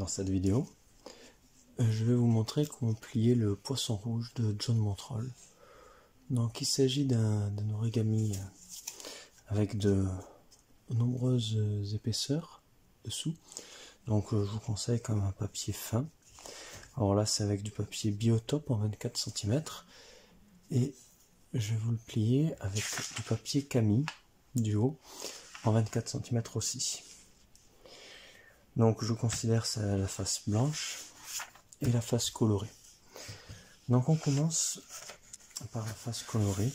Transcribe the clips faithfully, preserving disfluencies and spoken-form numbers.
dans cette vidéo, je vais vous montrer comment plier le poisson rouge de John Montrol. Donc il s'agit d'un origami avec de nombreuses épaisseurs dessous. Donc je vous conseille quand même un papier fin. Alors là c'est avec du papier Biotope en vingt-quatre centimètres et je vais vous le plier avec du papier Camille du haut en vingt-quatre centimètres aussi. Donc je considère ça la face blanche et la face colorée. Donc on commence par la face colorée,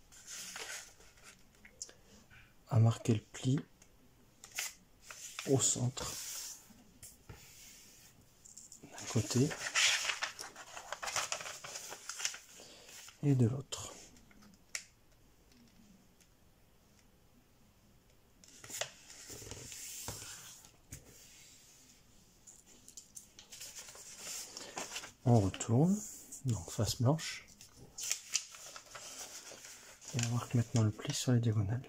à marquer le pli au centre d'un côté et de l'autre. On retourne, donc face blanche, et on marque maintenant le pli sur les diagonales.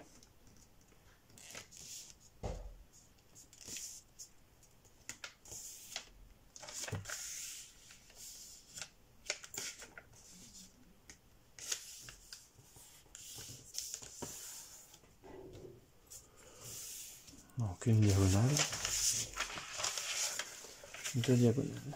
Donc une diagonale, deux diagonales.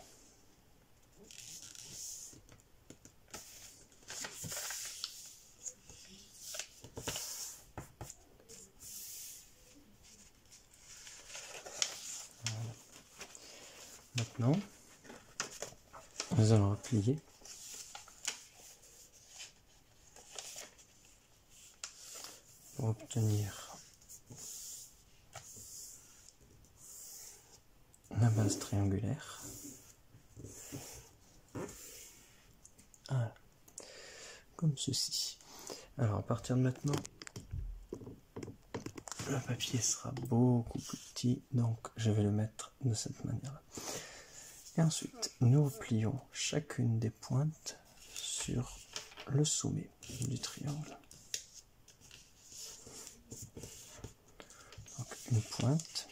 Maintenant, nous allons replier pour obtenir la base triangulaire. Voilà, comme ceci. Alors à partir de maintenant, le papier sera beaucoup plus petit, donc je vais le mettre de cette manière-là. Et ensuite, nous plions chacune des pointes sur le sommet du triangle. Donc une pointe,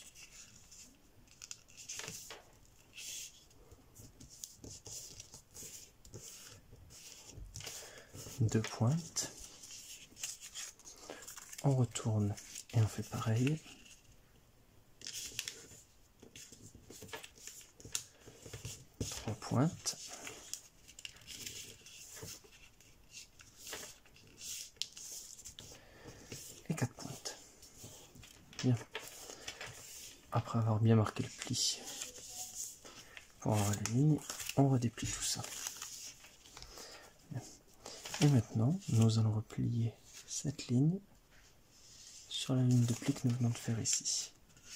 deux pointes, on retourne et on fait pareil. Trois pointes. Et quatre pointes. Bien. Après avoir bien marqué le pli pour avoir la ligne, on redéplie tout ça. Bien. Et maintenant, nous allons replier cette ligne sur la ligne de pli que nous venons de faire ici.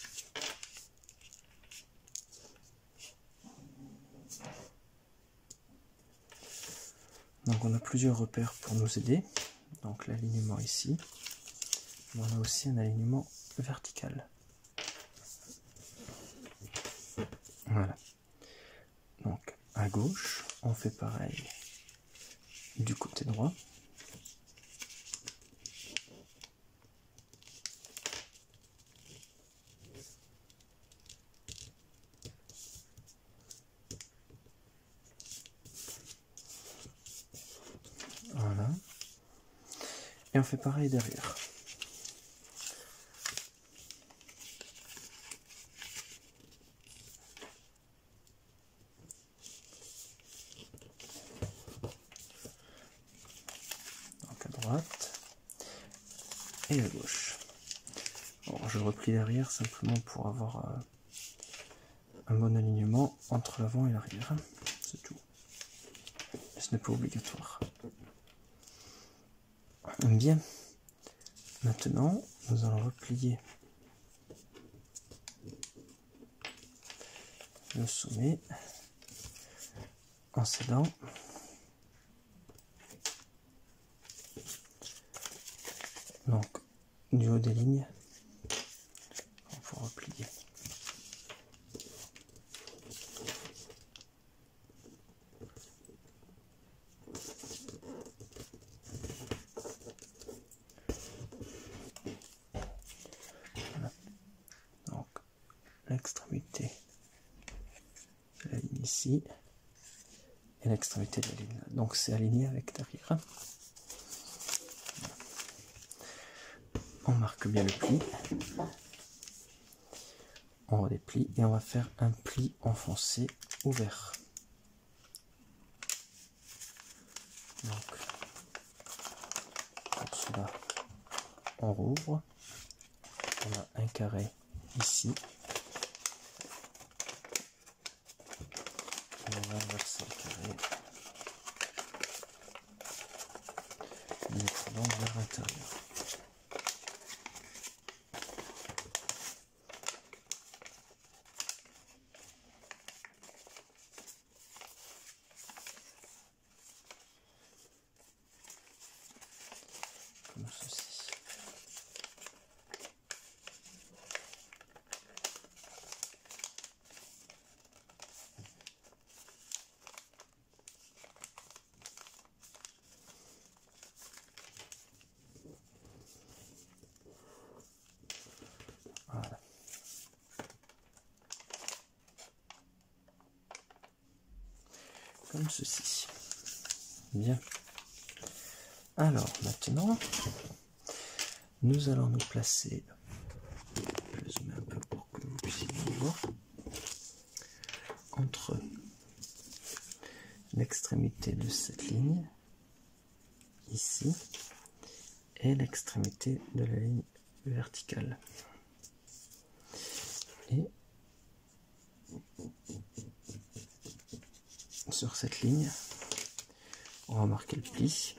Donc on a plusieurs repères pour nous aider. Donc l'alignement ici, mais on a aussi un alignement vertical. Voilà. Donc à gauche, on fait pareil du côté droit. Voilà. Et on fait pareil derrière. Donc à droite et à gauche. Bon, je replie derrière simplement pour avoir euh, un bon alignement entre l'avant et l'arrière. C'est tout. Ce n'est pas obligatoire. Bien. Maintenant, nous allons replier le sommet en s'aidant donc du haut des lignes pour replier. Voilà. Donc l'extrémité ici, et l'extrémité de la ligne. Donc c'est aligné avec derrière. On marque bien le pli. On redéplie et on va faire un pli enfoncé ouvert. Donc pour cela, on rouvre. On a un carré ici. Et on va inverser le carré. Et mettre l'angle vers l'intérieur. Comme ceci. Voilà. Comme ceci. Bien. Alors maintenant, nous allons nous placer, je vais zoomer un peu pour que vous puissiez voir, entre l'extrémité de cette ligne, ici, et l'extrémité de la ligne verticale. Et sur cette ligne, on va marquer le pli.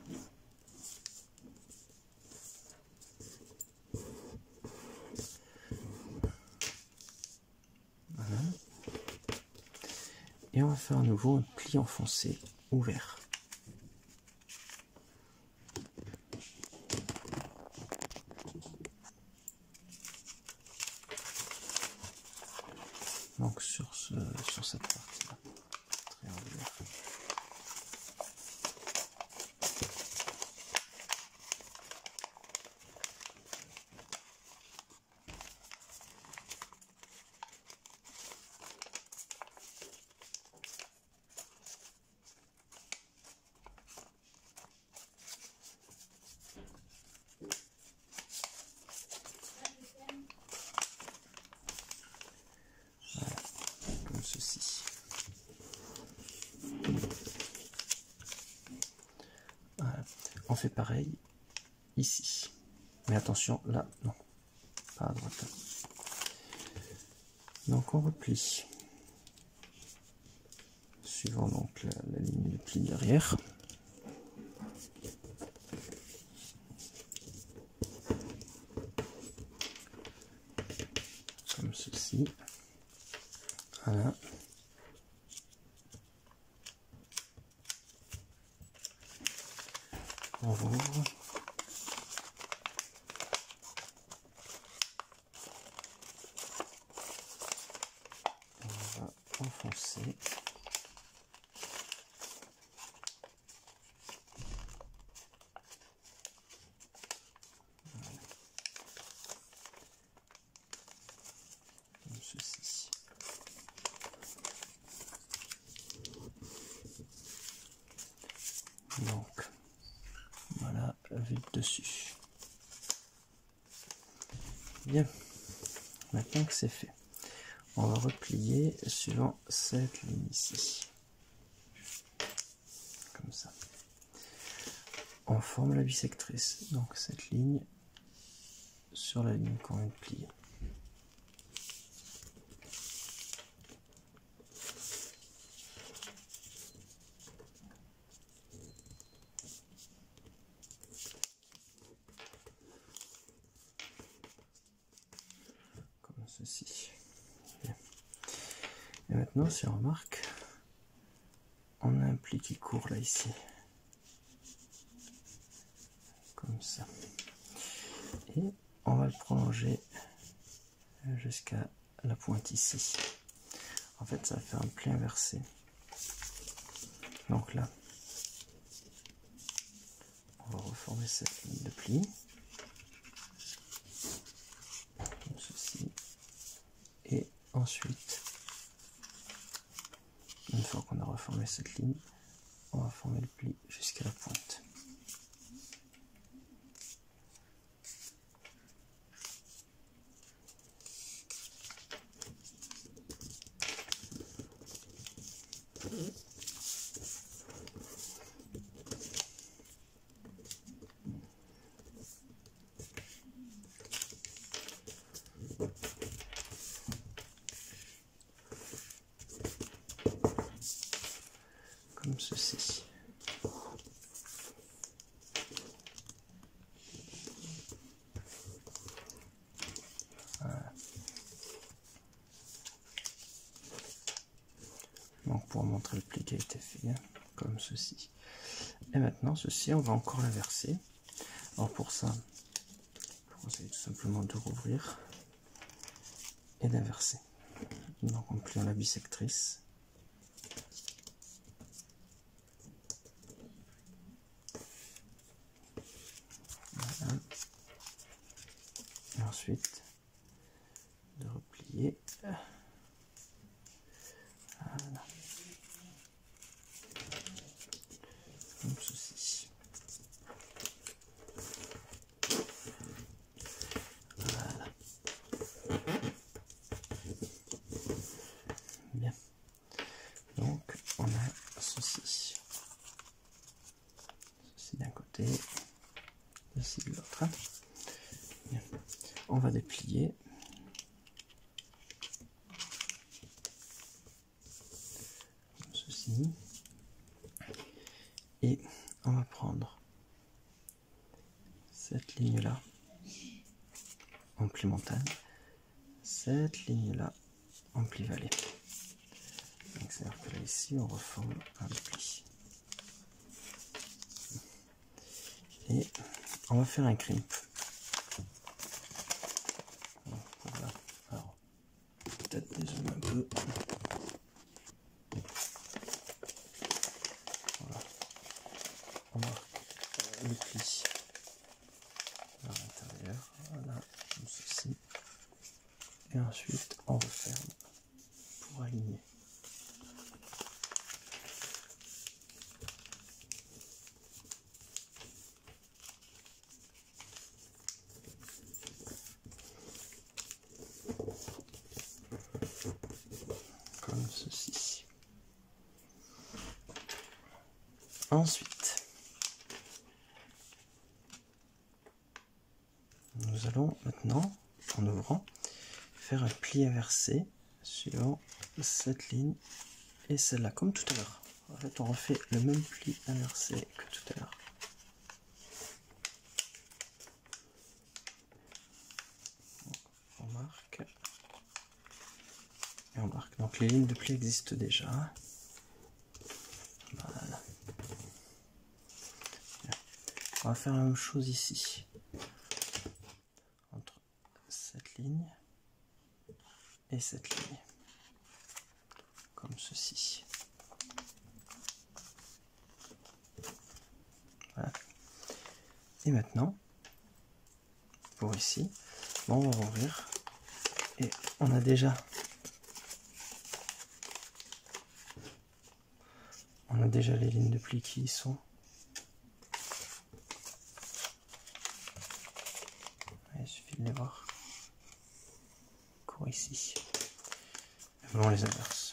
Voilà. Et on va faire à nouveau un pli enfoncé ouvert. Donc sur, ce, sur cette partie-là, triangulaire. Ceci. Voilà. On fait pareil ici, mais attention là, non, pas à droite. Donc on replie suivant donc la, la ligne de pli derrière. Comme ceci. Voilà. On rouvre. On va enfoncer. Voilà. Comme ceci. Donc, voilà, vue de dessus. Bien, maintenant que c'est fait, on va replier suivant cette ligne ici. Comme ça. On forme la bisectrice, donc cette ligne sur la ligne qu'on vient de plier. Ceci. Bien. Et maintenant, si on remarque, on a un pli qui court là ici, comme ça, et on va le prolonger jusqu'à la pointe ici. En fait, ça va faire un pli inversé. Donc là, on va reformer cette ligne de pli, comme ceci. Et ensuite, Une fois qu'on a reformé cette ligne, on va former le pli jusqu'à la pointe. Comme ceci. Voilà. Donc pour montrer le pli qui a été fait, comme ceci. Et maintenant ceci, on va encore l'inverser. Alors pour ça, on conseille tout simplement de rouvrir et d'inverser. Donc en pliant la bisectrice. Voilà. Et ensuite de replier. Voilà. Comme ceci. Voilà. Bien. Donc on a ceci. Ceci d'un côté, ceci de l'autre. Bien. On va déplier. Comme ceci. Et on va prendre cette ligne là en pli montagne, cette ligne là en pli vallée. Donc c'est à dire que là ici on reforme un pli. Et on va faire un crimp. Voilà. Alors peut-être dézoomer un peu. Voilà. On marque le pli à l'intérieur, voilà, comme ceci. Et ensuite on referme pour aligner. Comme ceci. Ensuite, nous allons maintenant, en ouvrant, faire un pli inversé sur cette ligne et celle-là, comme tout à l'heure. En fait, on refait le même pli inversé que tout à l'heure. On marque et on marque. Donc les lignes de pli existent déjà. Voilà. On va faire la même chose ici. Entre cette ligne et cette ligne. Comme ceci. Voilà. Et maintenant, pour ici, bon, on va ouvrir. Et on a déjà on a déjà les lignes de pli qui y sont. Il suffit de les voir. Cours ici. Et on les inverse.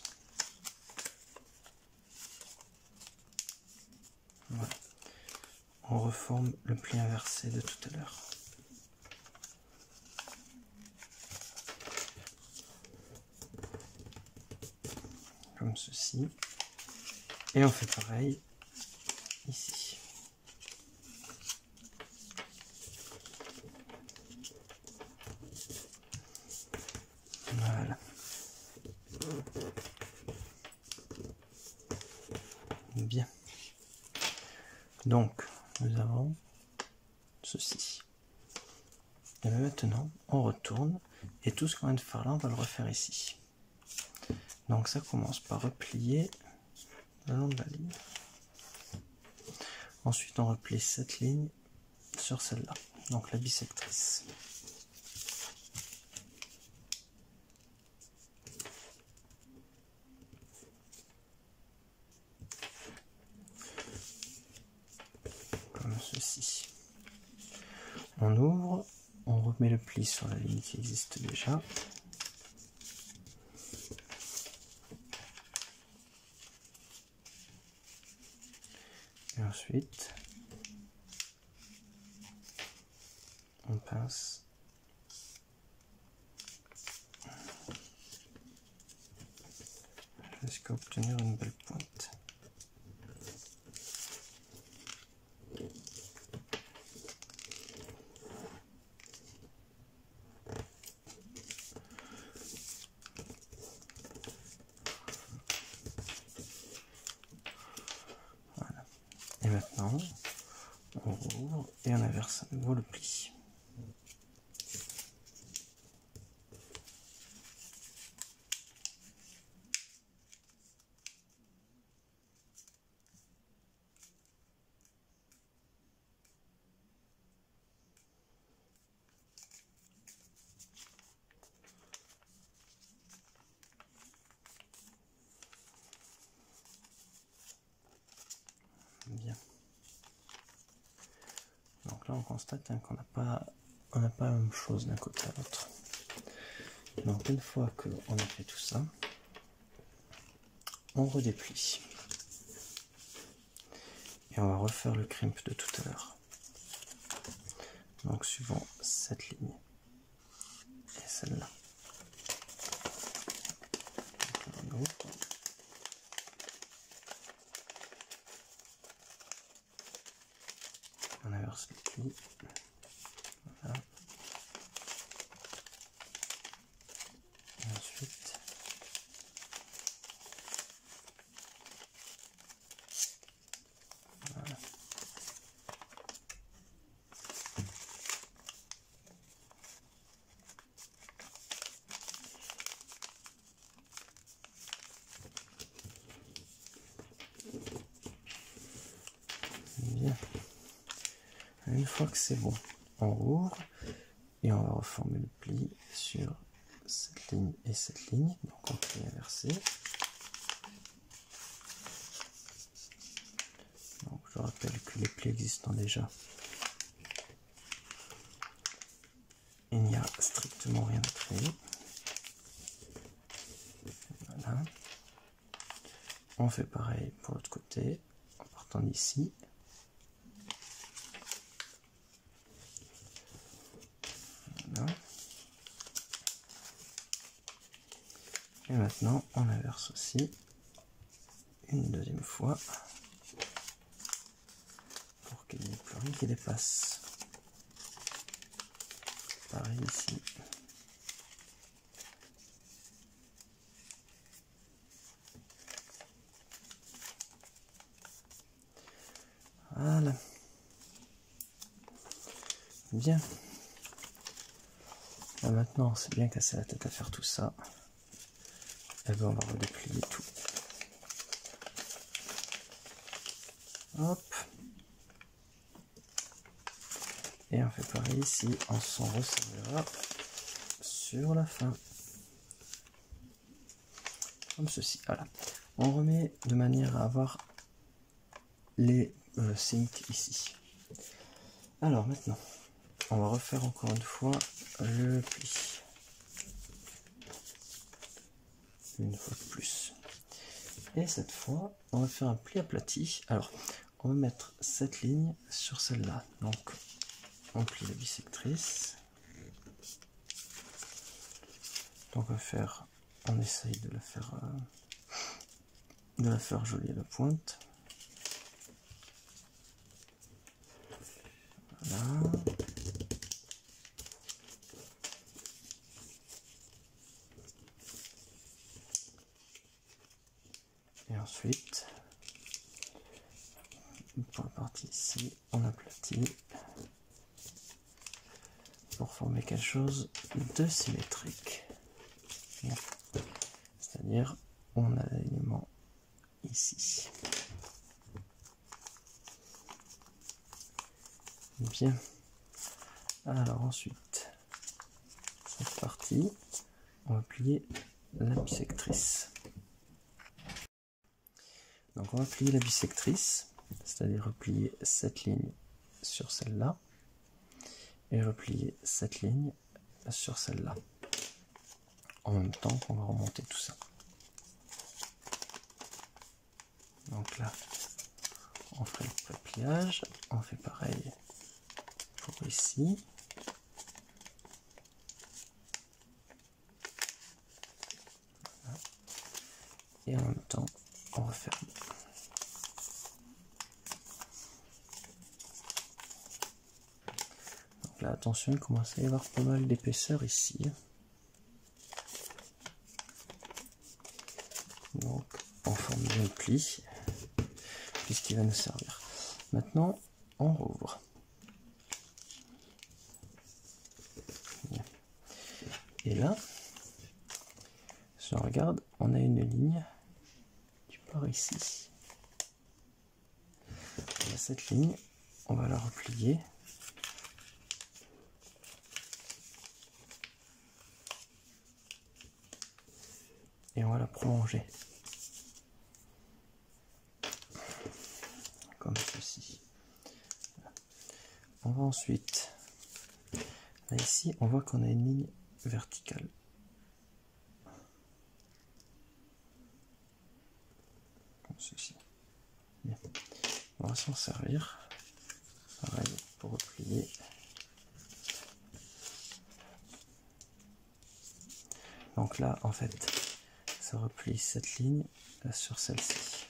Voilà. On reforme le pli inversé de tout à l'heure. Comme ceci. Et on fait pareil ici. Voilà. Bien. Donc, nous avons ceci. Et maintenant, on retourne. Et tout ce qu'on vient de faire là, on va le refaire ici. Donc ça commence par replier le long de la ligne. Ensuite, on replie cette ligne sur celle-là. Donc la bisectrice. ceci. On ouvre, on remet le pli sur la ligne qui existe déjà. Et ensuite, on pince jusqu'à obtenir une belle pointe. Voilà. Et maintenant, on rouvre et on inverse à nouveau le pli. Bien. Donc là on constate hein, qu'on n'a pas on n'a pas la même chose d'un côté à l'autre. Donc une fois qu'on a fait tout ça, on redéplie. Et on va refaire le crimp de tout à l'heure. Donc suivant cette ligne et celle-là. On ouvre. On inverse le pli. Voilà. Et ensuite, voilà. Bien. Une fois que c'est bon, on rouvre et on va reformer le pli sur cette ligne et cette ligne. Donc on plie inversé. Donc je rappelle que les plis existant déjà, il n'y a strictement rien à créer. Voilà. On fait pareil pour l'autre côté en partant d'ici. Voilà. Et maintenant on inverse aussi une deuxième fois pour qu'il n'y ait plus rien qui dépasse. Pareil ici. Voilà. Bien. Là maintenant, c'est bien cassé la tête à faire tout ça. Et bien on va redéplier tout. Hop. Et on fait pareil ici, on s'en resservera sur la fin. Comme ceci. Voilà. On remet de manière à avoir les euh, sinks ici. Alors maintenant, on va refaire encore une fois le pli. Une fois de plus. Et cette fois, on va faire un pli aplati. Alors, on va mettre cette ligne sur celle-là. Donc, on plie la bisectrice. Donc, on va faire, on essaye de la faire, euh, de la faire jolie à la pointe. Voilà. Et ensuite, pour la partie ici, on aplatit pour former quelque chose de symétrique. C'est-à-dire, on a l'élément ici. Bien. Alors ensuite, cette partie, on va plier la bisectrice. Donc on va plier la bisectrice, c'est-à-dire replier cette ligne sur celle-là et replier cette ligne sur celle-là en même temps qu'on va remonter tout ça. Donc là on fait le pliage, on fait pareil pour ici. Voilà. Et en même temps on referme. Donc là attention, il commence à y avoir pas mal d'épaisseur ici. Donc on forme bien le pli puisqu'il va nous servir. Maintenant on rouvre. Et là, si on regarde, on a une ligne qui part ici. Et cette ligne, on va la replier. Et on va la prolonger. Comme ceci. On va ensuite, là ici, on voit qu'on a une ligne verticale. Comme ceci. Bien. On va s'en servir. Pareil pour replier. Donc là, en fait, ça replie cette ligne sur celle-ci.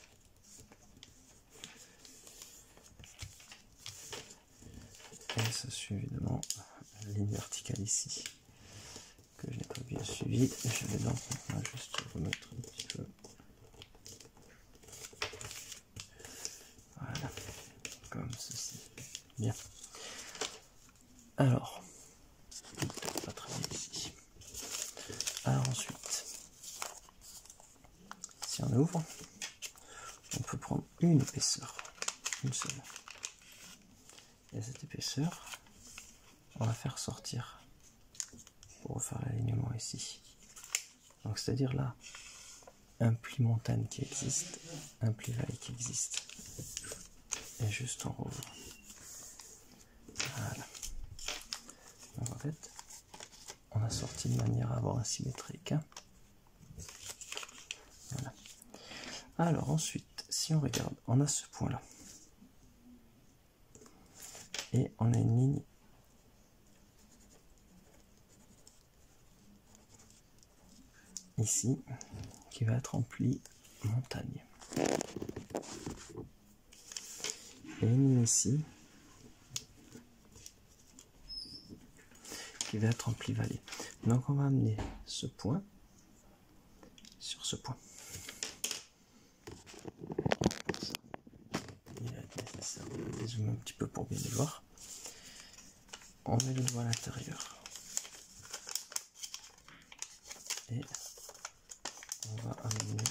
Et ça suit évidemment la ligne verticale ici, que je n'ai pas bien suivi. Je vais donc maintenant juste remettre un petit peu. Voilà, comme ceci. Bien. Alors, pas très bien ici. Alors ensuite, si on ouvre, on peut prendre une épaisseur, une seule. Et cette épaisseur, on va faire sortir pour refaire l'alignement ici. Donc c'est-à-dire là, un pli montagne qui existe, un pli vallée qui existe. Et juste on rouvre. Voilà. Donc en fait, on a sorti de manière à avoir un symétrique. Hein. Voilà. Alors ensuite, si on regarde, on a ce point là. Et on a une ligne ici qui va être en pli montagne. Et une ligne ici qui va être en pli vallée. Donc on va amener ce point sur ce point. Il va être nécessaire de dézoomer un petit peu pour bien le voir. On met le doigt à l'intérieur. Et on va amener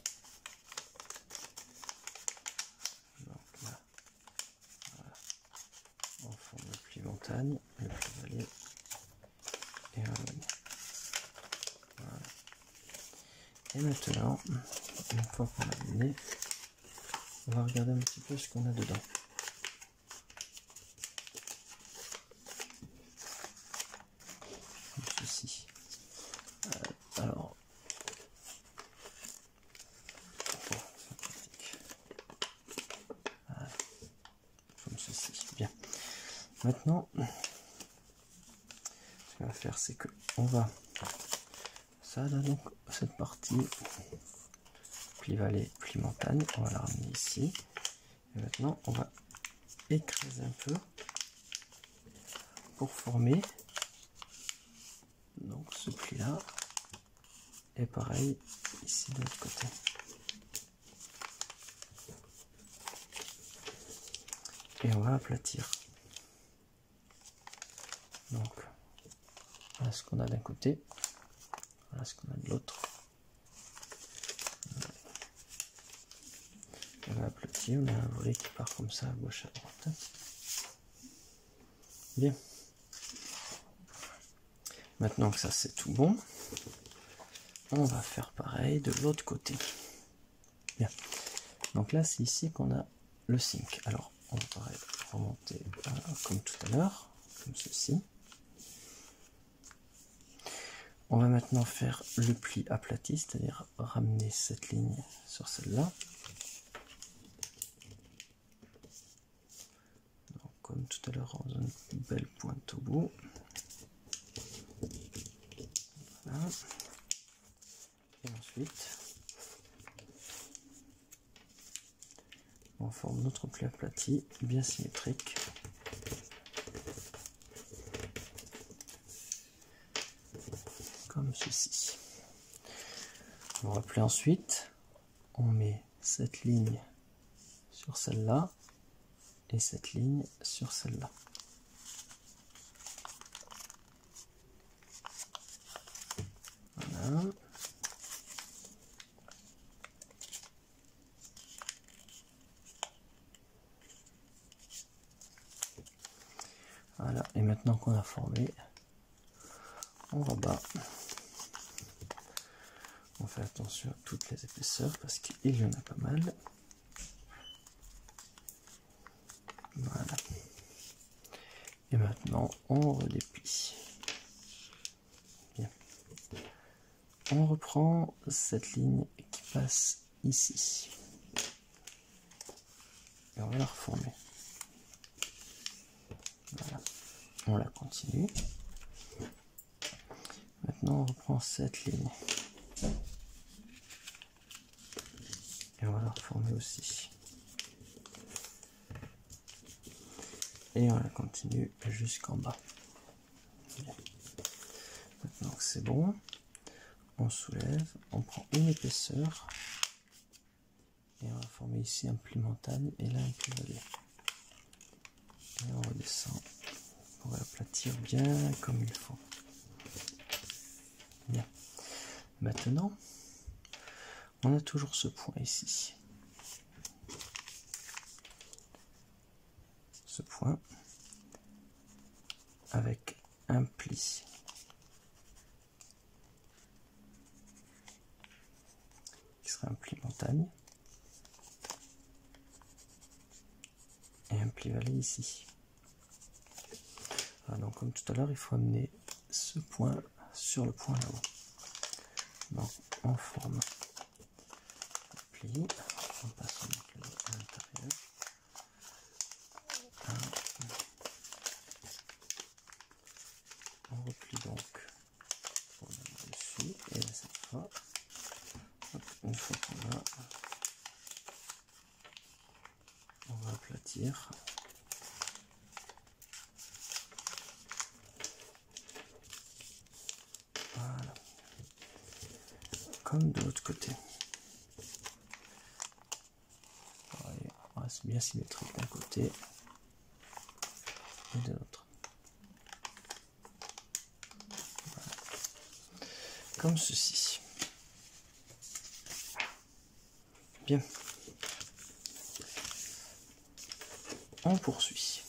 donc là, voilà. On forme le pli montagne, le pli vallée et on amener. Voilà. Et maintenant, une fois qu'on a amené, on va regarder un petit peu ce qu'on a dedans. Comme ceci. Euh, alors, bon, c'est pratique. Voilà. Comme ceci. Bien. Maintenant, ce qu'on va faire, c'est que on va ça là donc cette partie pli vallée, pli montagne, on va la ramener ici. Et maintenant, on va écraser un peu pour former donc ce pli là. Et pareil ici de l'autre côté. Et on va aplatir. Donc voilà ce qu'on a d'un côté, voilà ce qu'on a de l'autre. On va aplatir, on a un volet qui part comme ça à gauche à droite. Bien. Maintenant que ça c'est tout bon, on va faire pareil de l'autre côté. Bien. Donc là c'est ici qu'on a le cinq. Alors on va pareil remonter euh, comme tout à l'heure, comme ceci. On va maintenant faire le pli aplati, c'est-à-dire ramener cette ligne sur celle-là. Comme tout à l'heure, on donne une belle pointe au bout. Voilà. Et ensuite, on forme notre pli aplati, bien symétrique. Comme ceci. Vous vous rappelez ensuite, on met cette ligne sur celle-là et cette ligne sur celle-là. Voilà. Voilà, et maintenant qu'on a formé, on rabat. On fait attention à toutes les épaisseurs parce qu'il y en a pas mal. Voilà. Et maintenant, on redéplie. Bien. On reprend cette ligne qui passe ici. Et on va la reformer. Voilà. On la continue. Maintenant, on reprend cette ligne. Et on va la reformer aussi. Et on la continue jusqu'en bas. Bien. Maintenant que c'est bon, on soulève, on prend une épaisseur et on va former ici un pli montagne et là un pli vallée. Et on redescend pour aplatir bien comme il faut. Bien. Maintenant, on a toujours ce point ici. Ce point avec un pli qui sera un pli montagne et un pli vallée ici. Voilà, donc comme tout à l'heure, il faut amener ce point sur le point là-haut. Donc on forme le pli, on passe à l'intérieur. On replie donc pour le dessus et cette fois, hop, une fois qu'on a, on va aplatir. Voilà. Comme de l'autre côté. Pareil, on reste bien symétrique d'un côté et de l'autre. Comme ceci. Bien. On poursuit.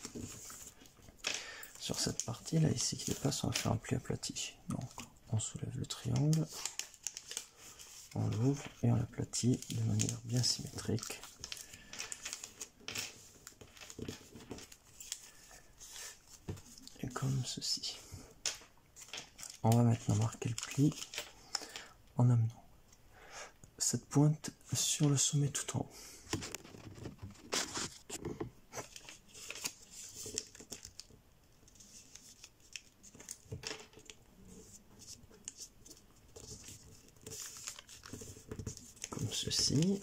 Sur cette partie là ici qui dépasse, on va faire un pli aplati. Donc on soulève le triangle, on l'ouvre et on l'aplatit de manière bien symétrique. Et comme ceci. On va maintenant marquer le pli en amenant cette pointe sur le sommet tout en haut. Comme ceci.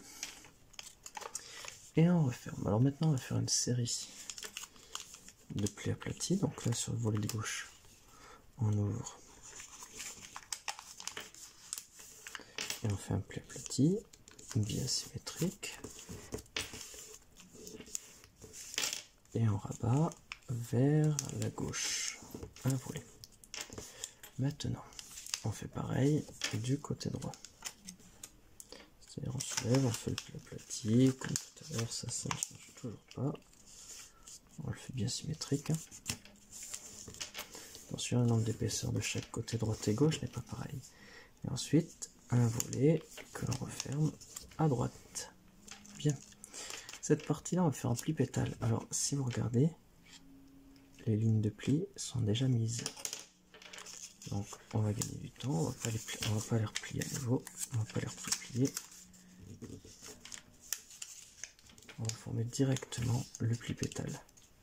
Et on referme. Alors maintenant on va faire une série de plis aplatis. Donc là sur le volet de gauche, on ouvre. Et on fait un pli aplati, bien symétrique. Et on rabat vers la gauche. Un volet. Maintenant, on fait pareil du côté droit. C'est-à-dire on soulève, on fait le pli aplati, comme tout à l'heure, ça, ça ne change toujours pas. On le fait bien symétrique. Attention, le nombre d'épaisseur de chaque côté droite et gauche n'est pas pareil. Et ensuite, un volet que l'on referme à droite. Bien. Cette partie-là, on va faire un pli pétale. Alors, si vous regardez, les lignes de pli sont déjà mises. Donc, on va gagner du temps. On va pas les, on va pas les replier à nouveau. On va pas les replier. On va former directement le pli pétale.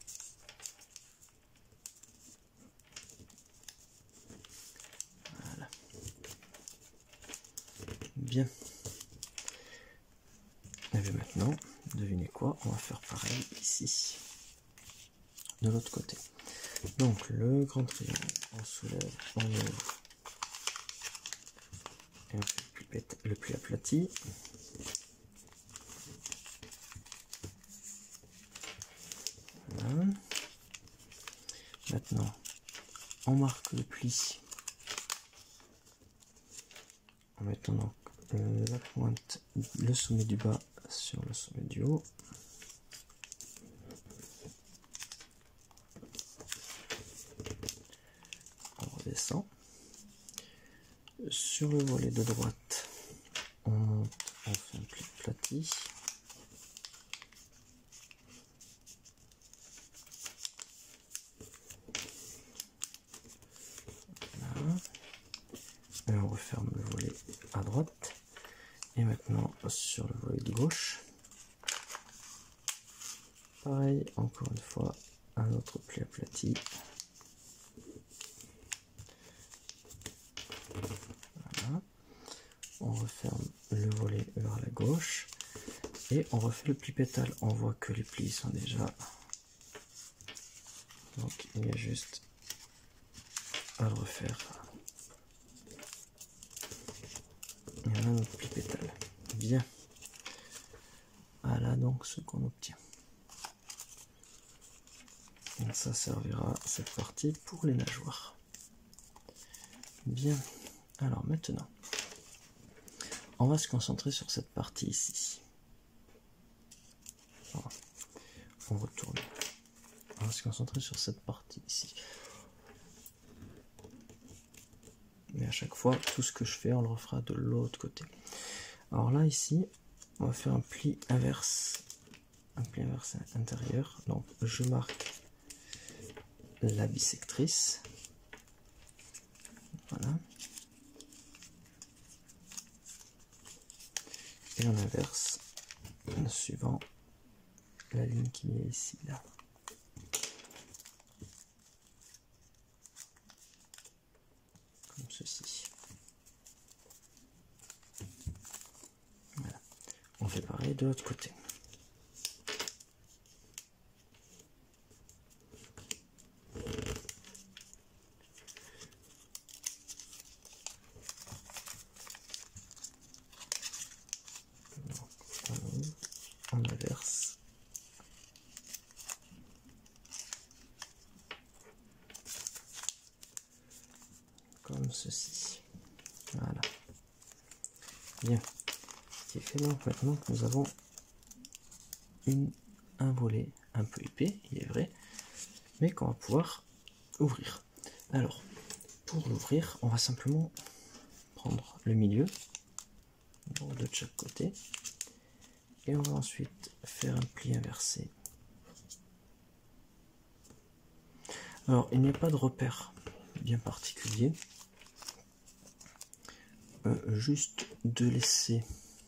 Voilà. Bien. Et bien maintenant, devinez quoi, on va faire pareil ici, de l'autre côté. Donc le grand triangle, on soulève, on ouvre, et on fait le pli, le pli aplati. Voilà. Maintenant, on marque le pli en mettant donc euh, la pointe, le sommet du bas sur le sommet du haut. On redescend. Sur le volet de droite, on monte, on fait un pli aplati. Voilà. Et on referme le volet à droite. Et maintenant sur le volet de gauche, pareil, encore une fois, un autre pli aplati. Voilà. On referme le volet vers la gauche et on refait le pli pétale. On voit que les plis sont déjà, donc il y a juste à le refaire. Et on a notre pli pétale. Bien. Voilà donc ce qu'on obtient. Donc ça servira cette partie pour les nageoires. Bien. Alors maintenant, on va se concentrer sur cette partie ici. Voilà. On retourne. On va se concentrer sur cette partie ici. Mais à chaque fois, tout ce que je fais, on le refera de l'autre côté. Alors là, ici, on va faire un pli inverse. Un pli inverse intérieur. Donc, je marque la bissectrice. Voilà. Et on inverse en suivant la ligne qui est ici, là. Comme ceci. Voilà. On fait pareil de l'autre côté. On inverse. Comme ceci. Voilà. Bien. Ce qui fait donc maintenant que nous avons une, un volet un peu épais, il est vrai, mais qu'on va pouvoir ouvrir. Alors, pour l'ouvrir, on va simplement prendre le milieu de chaque côté et on va ensuite faire un pli inversé. Alors, il n'y a pas de repère bien particulier, euh, juste de laisser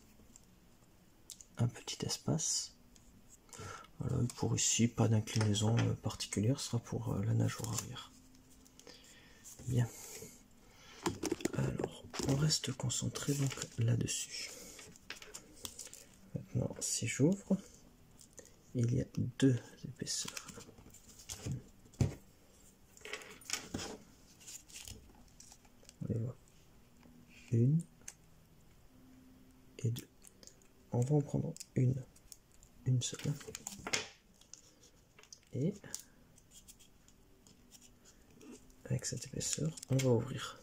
un petit espace. Voilà, pour ici, pas d'inclinaison euh, particulière, ce sera pour euh, la nageoire arrière. Bien. Alors, on reste concentré donc là-dessus. Maintenant, si j'ouvre, il y a deux épaisseurs. On les voit. Une et deux. On va en prendre une, une seule. Et avec cette épaisseur, on va ouvrir.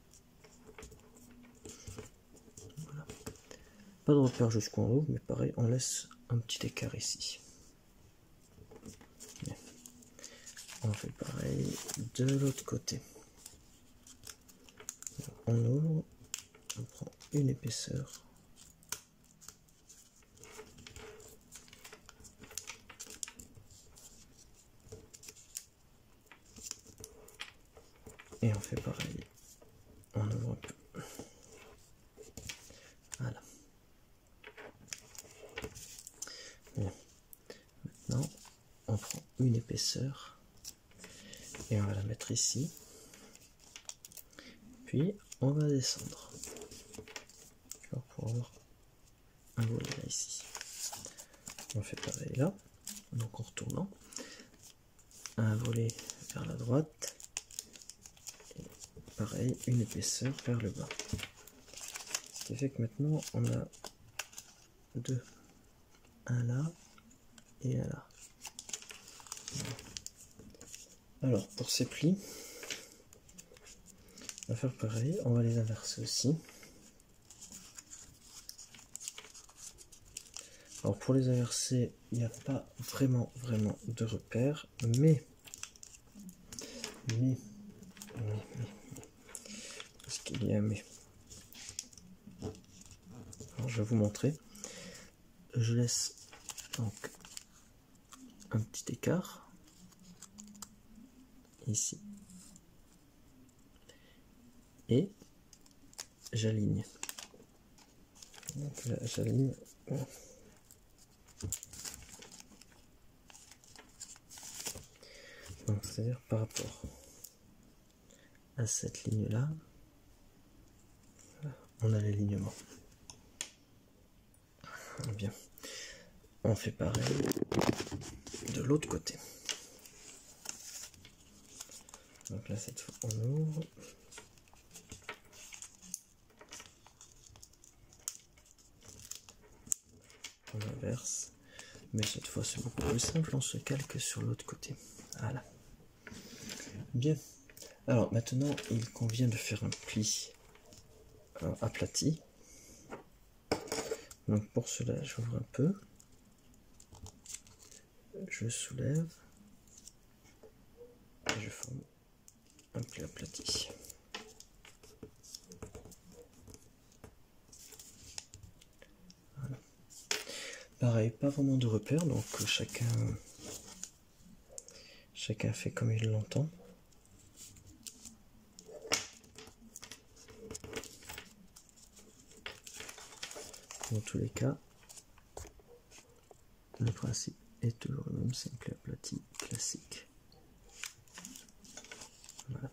Voilà. Pas de repère jusqu'où on ouvre, mais pareil, on laisse un petit écart ici. Bien. On fait pareil de l'autre côté. On ouvre, on prend une épaisseur. Et on fait pareil, on ouvre un peu. Voilà. Bien. Maintenant, on prend une épaisseur et on va la mettre ici. Puis, on va descendre pour avoir un volet là ici. On fait pareil là, donc en retournant, un volet vers la droite, et pareil, une épaisseur vers le bas. Ce qui fait que maintenant on a deux, un là et un là. Alors pour ces plis, on va faire pareil, on va les inverser aussi. Alors pour les inverser, il n'y a pas vraiment vraiment de repère, mais mais mais mais est-ce qu'il y a un mais? Alors je vais vous montrer. Je laisse donc un petit écart ici et j'aligne. Donc là j'aligne. C'est-à-dire par rapport à cette ligne-là, on a l'alignement. Bien, on fait pareil de l'autre côté. Donc là, cette fois, on ouvre. On inverse. Mais cette fois, c'est beaucoup plus simple, on se calque sur l'autre côté. Voilà. Bien. Alors maintenant, il convient de faire un pli euh, aplati. Donc pour cela, j'ouvre un peu. Je soulève. Et je forme un pli aplati. Voilà. Pareil, pas vraiment de repère, donc chacun, chacun fait comme il l'entend. Dans tous les cas, le principe est toujours le même, c'est un pli aplati classique. Voilà.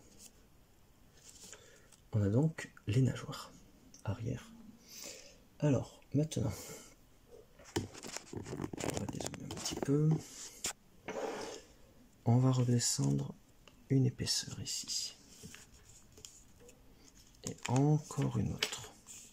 On a donc les nageoires arrière. Alors, maintenant, on va dézoomer un petit peu. On va redescendre une épaisseur ici. Et encore une autre.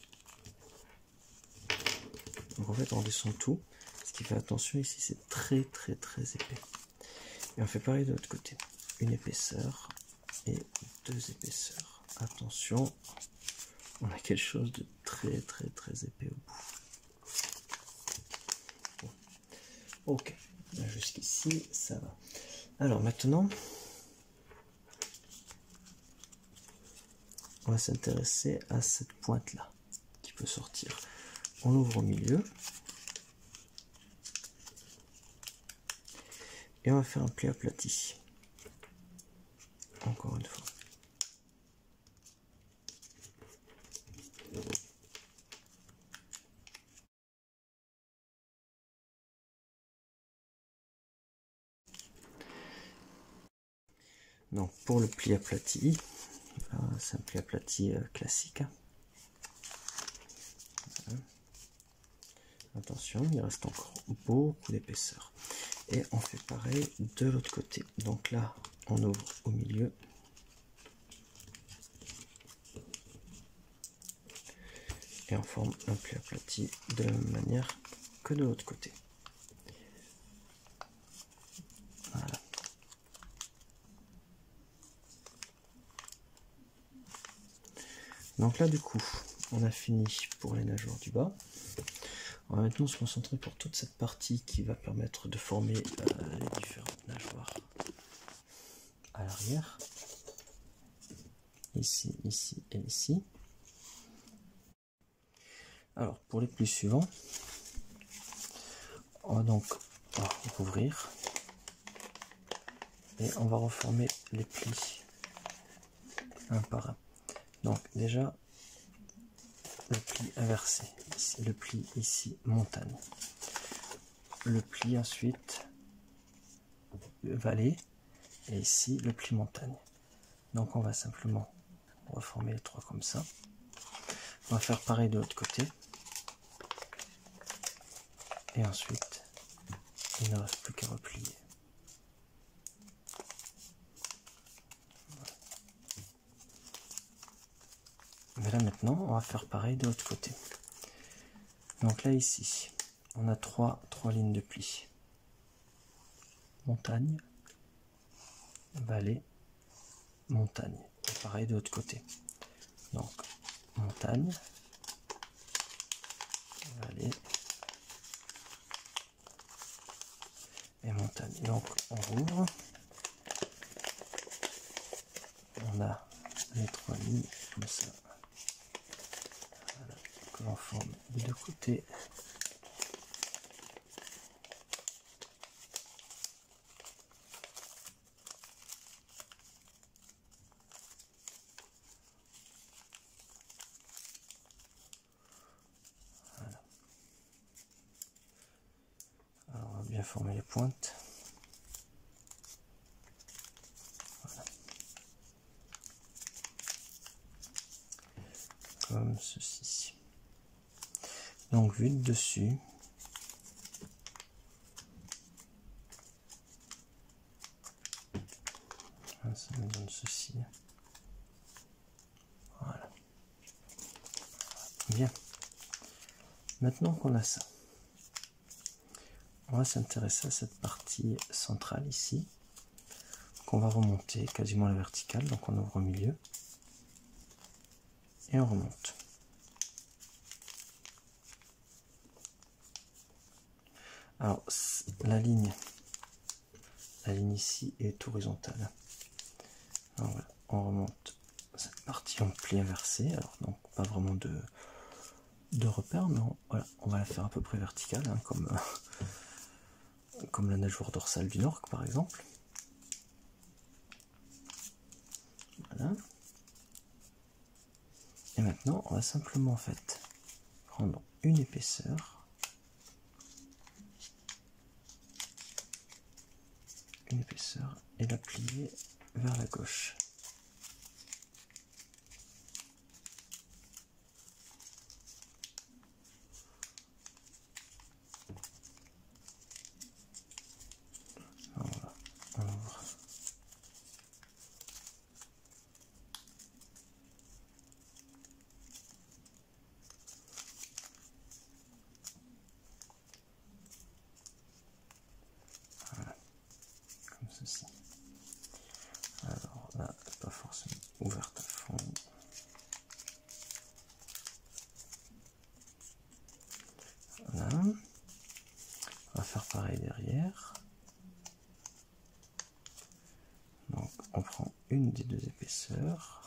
Donc en fait, on redescend tout. Ce qui fait attention ici, c'est très très très épais. Et on fait pareil de l'autre côté. Une épaisseur et deux épaisseurs. Attention, on a quelque chose de très très très épais au bout. Bon. Ok, jusqu'ici, ça va. Alors maintenant, on va s'intéresser à cette pointe-là qui peut sortir. On ouvre au milieu. Et on va faire un pli aplati. Encore une fois. Donc pour le pli aplati, c'est un pli aplati classique. Voilà. Attention, il reste encore beaucoup d'épaisseur. Et on fait pareil de l'autre côté. Donc là, on ouvre au milieu. Et on forme un pli aplati de la même manière que de l'autre côté. Voilà. Donc là, du coup, on a fini pour les nageoires du bas. On va maintenant se concentrer pour toute cette partie qui va permettre de former euh, les différentes nageoires à l'arrière. Ici, ici et ici. Alors, pour les plis suivants, on va donc rouvrir et on va reformer les plis un par un. Donc déjà, le pli inversé, ici, le pli ici, montagne. Le pli ensuite, vallée, et ici, le pli montagne. Donc on va simplement reformer les trois comme ça. On va faire pareil de l'autre côté. Et ensuite, il ne reste plus qu'à replier. Mais là maintenant, on va faire pareil de l'autre côté. Donc là ici, on a trois, trois lignes de pli. Montagne, vallée, montagne. Et pareil de l'autre côté. Donc montagne, vallée et montagne. Donc on rouvre. On a les trois lignes comme ça. Voilà, que l'on forme des deux côtés. Voilà. Alors on va bien former les pointes. Voilà. Comme ceci. Donc vu de dessus, ça me donne ceci. Voilà. Bien. Maintenant qu'on a ça, on va s'intéresser à cette partie centrale ici, qu'on va remonter quasiment à la verticale. Donc on ouvre au milieu et on remonte. Alors la ligne, la ligne ici est horizontale. Alors, voilà, on remonte cette partie en pli inversé. Alors donc pas vraiment de de repères, mais on, voilà, on va la faire à peu près verticale, hein, comme euh, comme la nageoire dorsale d'une orque par exemple. Voilà. Et maintenant, on va simplement en fait prendre une épaisseur, une épaisseur et la plier vers la gauche. Voilà, on ouvre. Voilà, comme ceci. Alors là, pas forcément ouverte à fond. Voilà. On va faire pareil derrière. Donc on prend une des deux épaisseurs.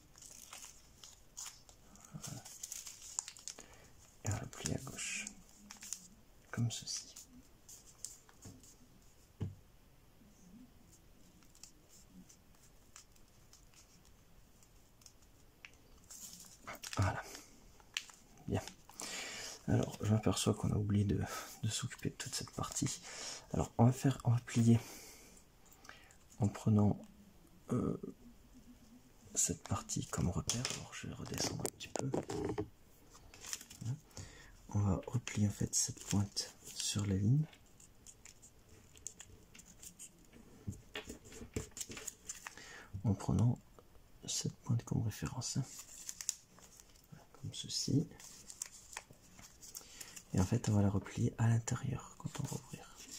Voilà. Et on la plie à gauche. Comme ceci. Voilà. Bien. Alors, je m'aperçois qu'on a oublié de, de s'occuper de toute cette partie. Alors, on va faire, on va plier en prenant euh, cette partie comme repère. Alors, je vais redescendre un petit peu. Voilà. On va replier en fait cette pointe sur la ligne. En prenant cette pointe comme référence. Voilà, comme ceci. Et en fait, on va la replier à l'intérieur quand on va ouvrir.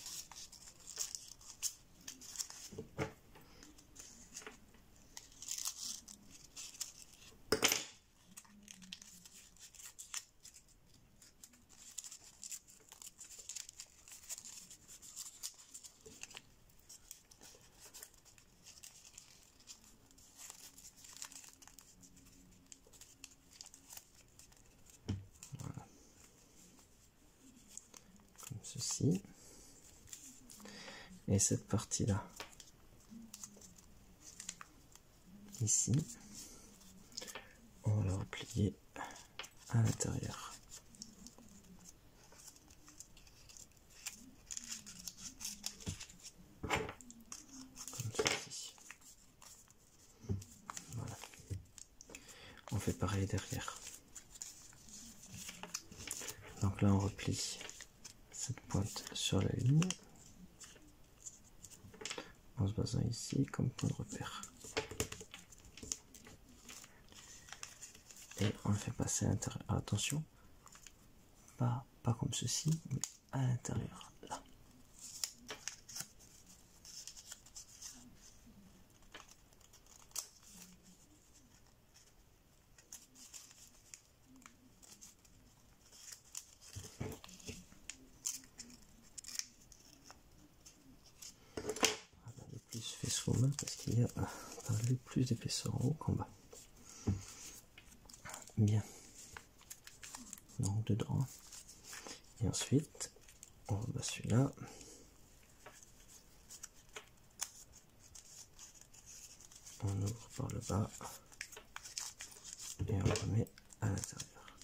Voilà. Comme ceci. Et cette partie-là, ici, plier à l'intérieur. Comme ceci. Voilà. On fait pareil derrière. Donc là on replie cette pointe sur la ligne en se basant ici comme point de repère. Et on le fait passer à l'intérieur. Attention, pas, pas comme ceci, mais à l'intérieur, là. Le plus se fait sous main parce qu'il y a euh, plus d'épaisseur en haut qu'en bas. Bien. Donc dedans. Et ensuite, on rebat celui-là. On ouvre par le bas. Et on remet à l'intérieur.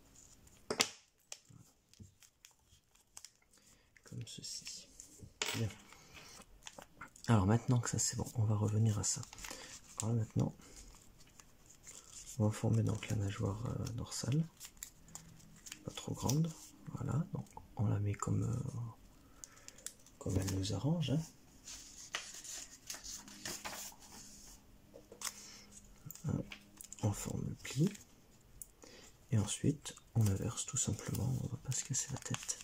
Comme ceci. Bien. Alors maintenant que ça c'est bon, on va revenir à ça. Alors maintenant, on va former donc la nageoire euh, dorsale. Pas trop grande. Voilà, donc on la met comme, euh, comme elle nous arrange. Hein. On forme le pli. Et ensuite, on inverse tout simplement, on va pas se casser la tête.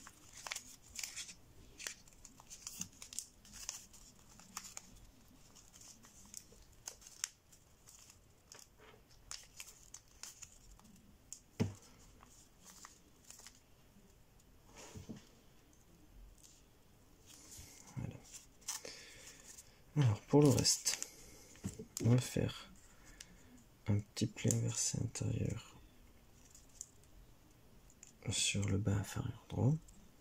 Voilà. Alors, pour le reste, on va faire un petit pli inversé intérieur sur le bas inférieur droit.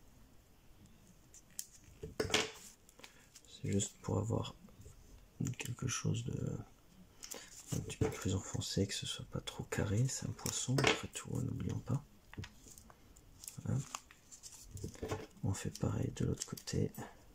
C'est juste pour avoir quelque chose de un petit peu plus enfoncé, que ce soit pas trop carré. C'est un poisson, après tout, n'oublions pas. Voilà. On fait pareil de l'autre côté.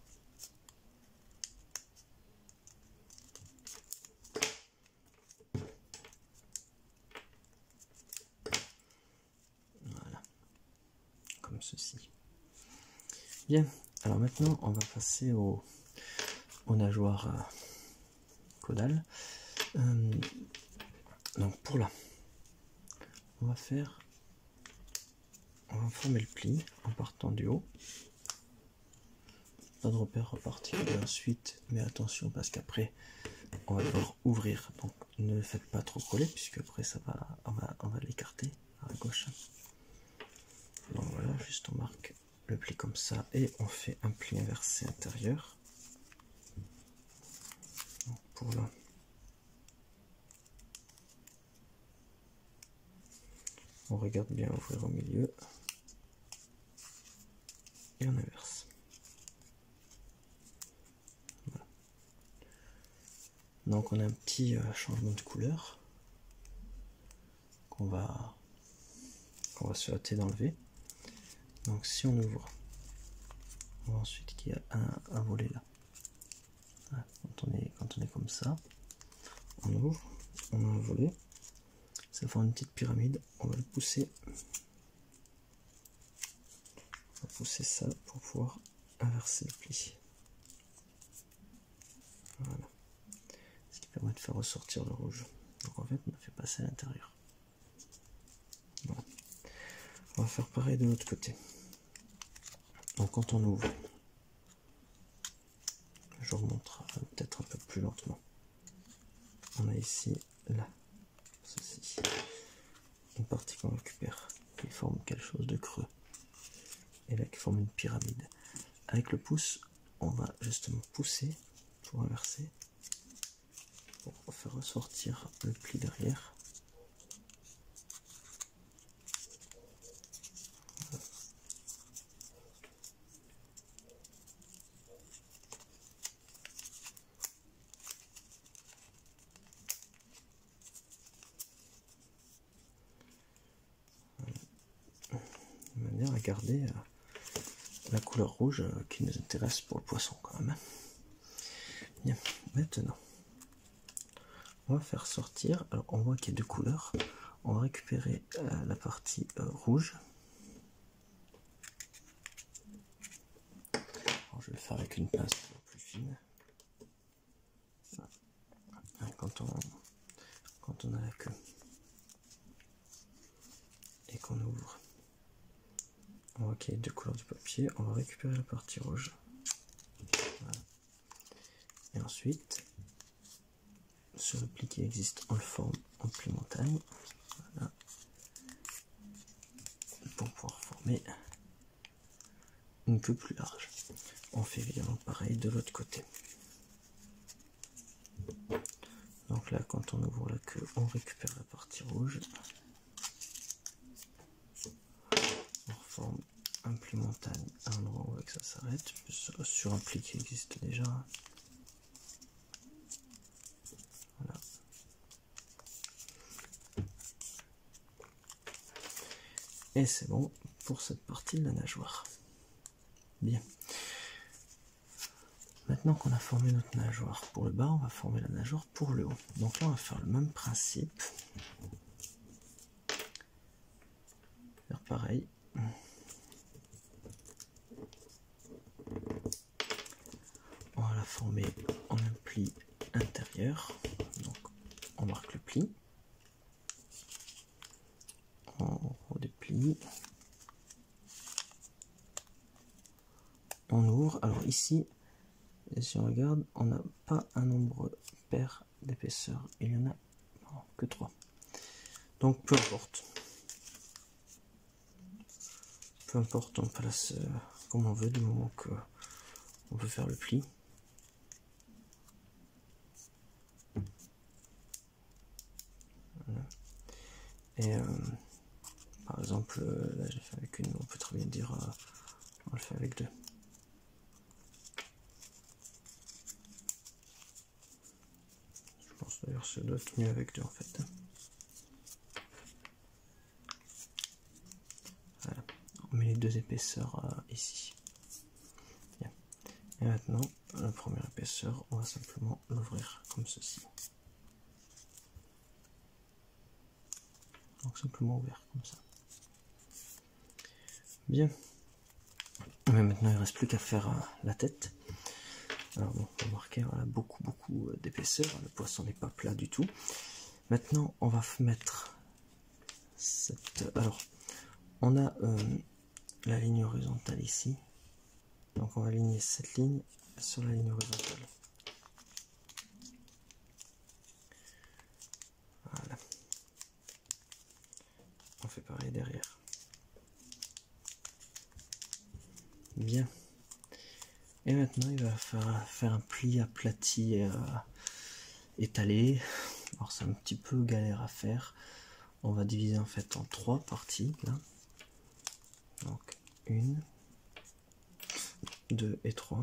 Voilà, comme ceci. Bien, alors maintenant on va passer au, aux nageoires euh, caudales. Euh, donc pour là, on va faire, on va former le pli en partant du haut. Pas de repère repartir ensuite, mais attention parce qu'après on va devoir ouvrir, donc ne le faites pas trop coller puisque après ça va, on va, on va l'écarter à gauche. Donc voilà, juste on marque le pli comme ça et on fait un pli inversé intérieur. Donc pour là, on regarde bien ouvrir au milieu et on inverse. Voilà. Donc on a un petit euh, changement de couleur qu'on va qu'on va se hâter d'enlever. Donc si on ouvre, on voit ensuite qu'il y a un, un volet là. Voilà. Quand on est quand on est comme ça, on ouvre, on a un volet, ça forme une petite pyramide, on va le pousser. On va pousser ça pour pouvoir inverser le pli. Voilà. Ce qui permet de faire ressortir le rouge. Donc en fait on a fait passer à l'intérieur. Voilà. On va faire pareil de l'autre côté. Donc quand on ouvre, je remonte peut-être un peu plus lentement. On a ici, là, ceci, une partie qu'on récupère qui forme quelque chose de creux. Et là qui forme une pyramide. Avec le pouce, on va justement pousser pour inverser, pour faire ressortir le pli derrière. garder euh, la couleur rouge euh, qui nous intéresse pour le poisson quand même. Bien, maintenant, on va faire sortir, alors on voit qu'il y a deux couleurs, on va récupérer euh, la partie euh, rouge. Alors, je vais le faire avec une pince plus fine. Quand on, quand on a la queue et qu'on ouvre, on voit qu'il y a deux couleurs du papier, on va récupérer la partie rouge. Voilà. Et ensuite, sur le pli qui existe, on le forme en pli montagne. Voilà. Pour pouvoir former une queue plus large. On fait évidemment pareil de l'autre côté. Donc là, quand on ouvre la queue, on récupère la partie rouge. On reforme un pli montagne à un endroit où ça s'arrête, sur un pli qui existe déjà. Voilà. Et c'est bon pour cette partie de la nageoire. Bien. Maintenant qu'on a formé notre nageoire pour le bas, on va former la nageoire pour le haut. Donc là, on va faire le même principe. Faire pareil. On va la former en un pli intérieur. Donc, on marque le pli. On redéplie. On ouvre. Alors ici, et si on regarde, on n'a pas un nombre pair d'épaisseur. Il y en a non, que trois. Donc peu importe. Peu importe, on place euh, comme on veut du moment que on peut faire le pli. Voilà. Et euh, par exemple, là j'ai fait avec une, on peut très bien dire, euh, on le fait avec deux. Je pense d'ailleurs que ça doit être mieux avec deux en fait. Voilà, on met les deux épaisseurs euh, ici. Bien. Et maintenant, la première épaisseur, on va simplement l'ouvrir comme ceci. Donc simplement ouvert comme ça. Bien. Mais maintenant il ne reste plus qu'à faire euh, la tête. Alors bon, remarquez, voilà, beaucoup beaucoup d'épaisseur, le poisson n'est pas plat du tout. Maintenant on va mettre cette... Alors on a euh, la ligne horizontale ici, donc on va aligner cette ligne sur la ligne horizontale. Voilà. On fait pareil derrière. Bien. Et maintenant, il va faire, faire un pli aplati euh, étalé. Alors, c'est un petit peu galère à faire. On va diviser en fait en trois parties. Là. Donc, une, deux et trois.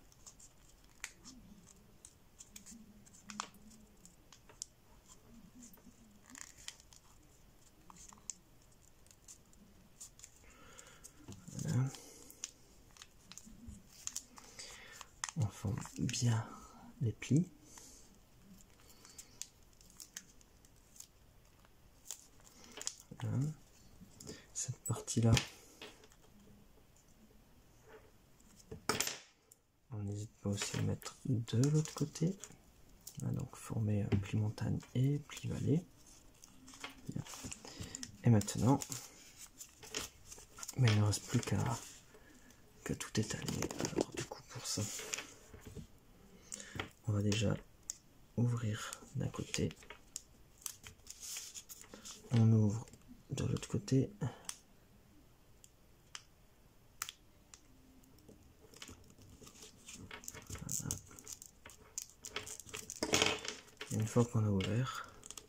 Voilà. On forme bien les plis. Voilà. Cette partie-là, on n'hésite pas aussi à mettre de l'autre côté. Voilà, donc former pli montagne et pli vallée. Bien. Et maintenant, mais il ne reste plus qu'à qu'à tout étaler. Alors du coup pour ça, on va déjà ouvrir d'un côté, on ouvre de l'autre côté, voilà. Et une fois qu'on a ouvert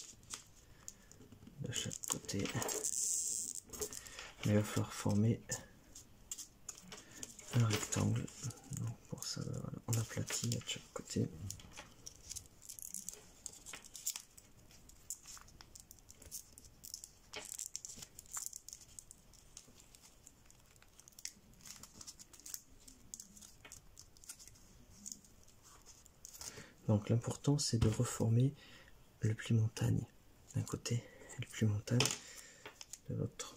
de chaque côté, il va falloir former un rectangle. Donc pour ça, voilà, on aplatit de chaque côté. Donc l'important c'est de reformer le pli montagne d'un côté et le pli montagne de l'autre.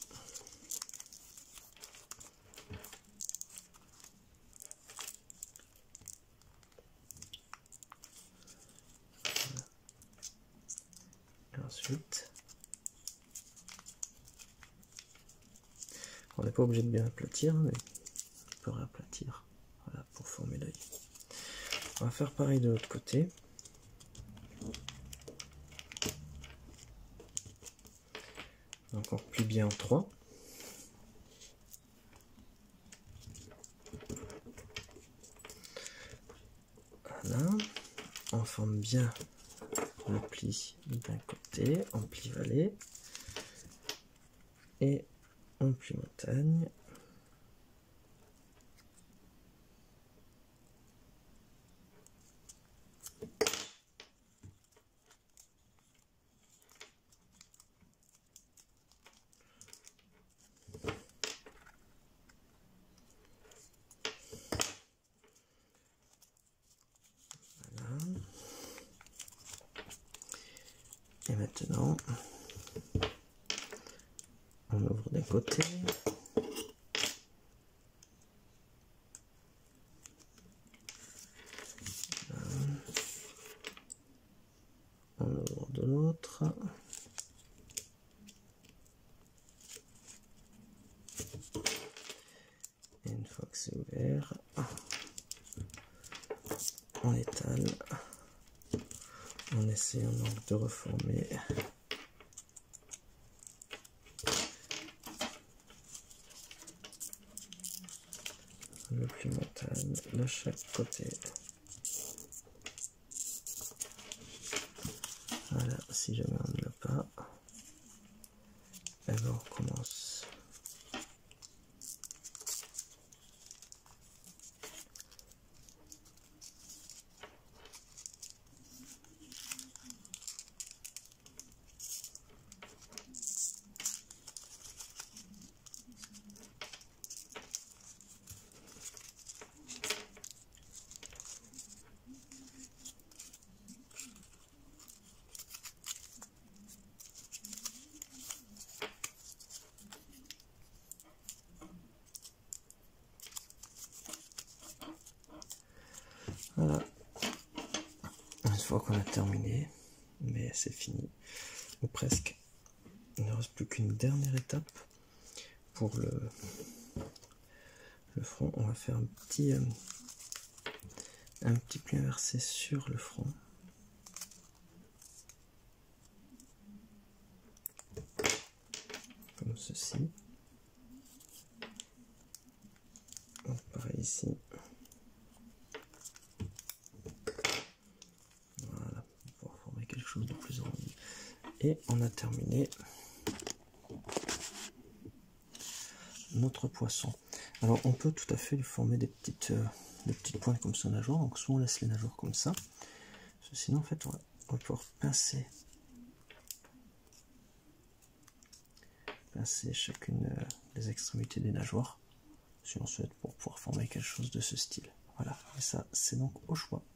Et ensuite, on n'est pas obligé de bien aplatir, mais on peut réaplatir, voilà, pour former l'œil. On va faire pareil de l'autre côté. Donc on replie bien en trois. Voilà. On forme bien le pli d'un côté en pli vallée et en pli montagne. Et maintenant, on ouvre d'un côté. Voilà. On ouvre de l'autre. Et une fois que c'est ouvert, on étale en essayant donc de reformer le pli montagne de chaque côté. Voilà, si jamais on ne l'a pas, et ben on recommence. Voilà, une fois qu'on a terminé, mais c'est fini, ou presque, il ne reste plus qu'une dernière étape pour le, le front. On va faire un petit, euh, un petit pli inversé sur le front. Comme ceci. Donc, pareil ici. Voilà, pour pouvoir former quelque chose de plus arrondi. Et on a terminé notre poisson. Alors on peut tout à fait lui former des petites, euh, des petites pointes comme ça nageoire. Donc soit on laisse les nageoires comme ça. Sinon en fait on va, on va pouvoir pincer, pincer chacune euh, des extrémités des nageoires si on souhaite, pour pouvoir former quelque chose de ce style. Voilà, et ça c'est donc au choix.